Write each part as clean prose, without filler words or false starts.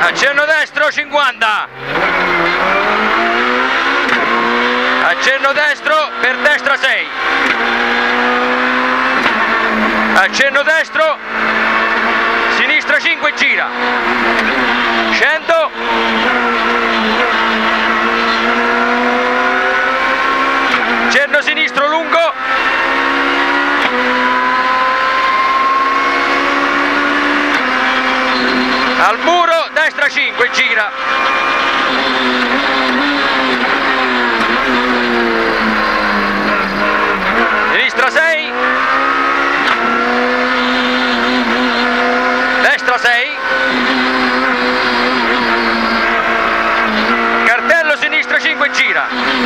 Accenno destro 50. Accenno destro per destra 6. Accenno destro, sinistra 5, gira. 100. Accenno sinistro lungo. Al muro, destra 5, gira. Sinistra 6. Destra 6. Cartello sinistra 5, gira.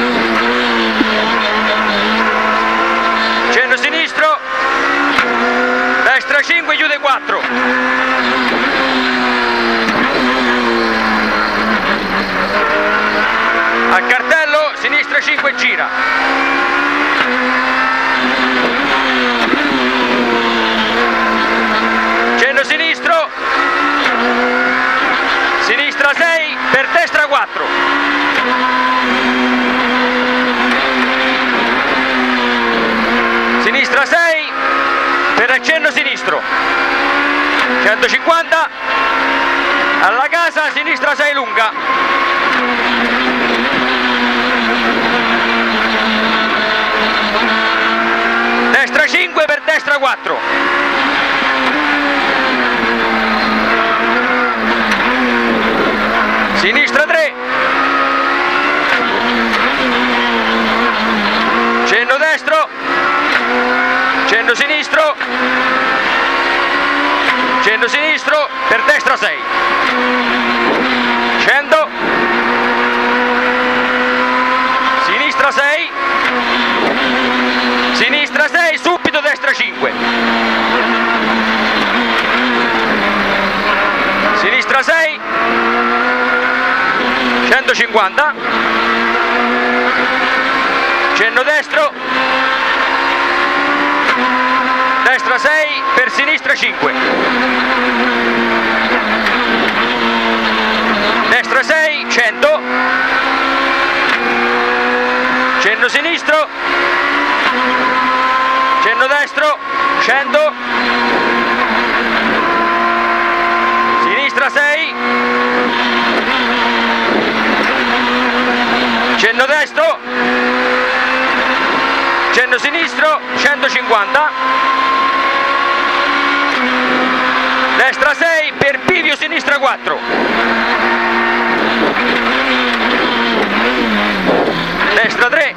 Cenno sinistro. Destra 5, chiude 4. A cartello, sinistra 5, gira. Cenno sinistro, sinistra 6, per destra 4. Sinistra 6, per accenno sinistro. 150, alla casa, sinistra 6 lunga. Destra 5 per destra 4. Sinistra 3. Cenno destro. Cenno sinistro. Cenno sinistro per destra 6. 100. Sinistra 6. Sinistra 6, subito destra 5. Sinistra 6. 150. Cenno destro. Destra 6 per sinistra 5. Destra 6, 100. Cenno sinistro. Cenno destro, 100. Sinistra 6. Cenno destro. Cenno sinistro, 150. Destra 6 per bivio, sinistra 4. Destra 3.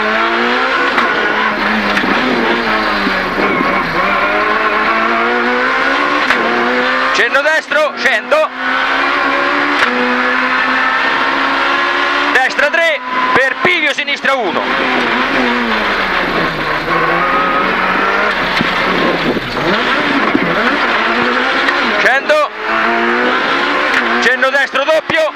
Cenno destro, 100. Destra 3 per bivio, sinistra 1. Cenno destro doppio.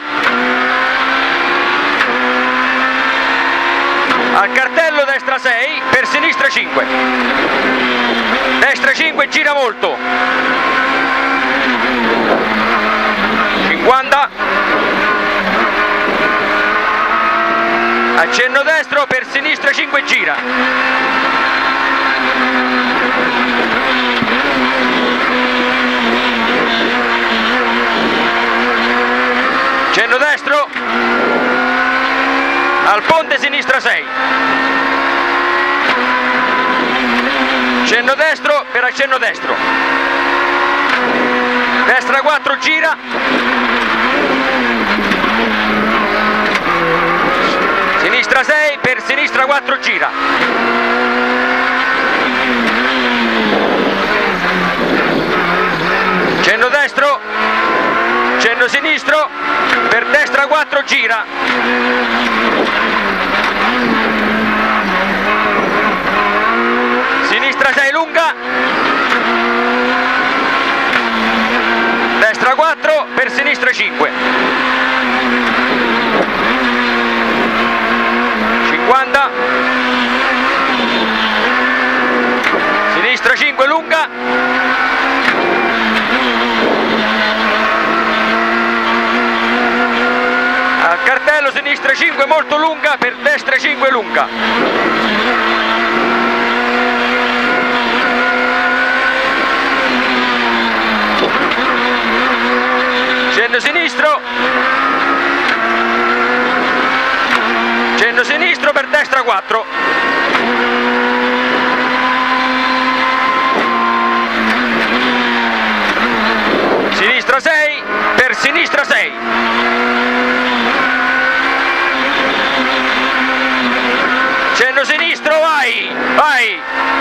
Al cartello destra 6 per sinistra 5. Destra 5, gira molto. 50. Accenno destro per sinistra 5, gira. Cenno destro. Al ponte sinistra 6. Cenno destro per accenno destro. Destra 4, gira. Sinistra 6 per sinistra 4, gira. Cenno destro. Cenno sinistro per destra 4, gira. Sinistra 6 lunga. Destra 4 per sinistra 5. 50. Sinistra 5 lunga. sinistra 5 molto lunga, per destra 5 lunga. Cenno sinistro. Cenno sinistro per destra 4. Sinistra 6, per sinistra 6. Cenno sinistro, vai, vai.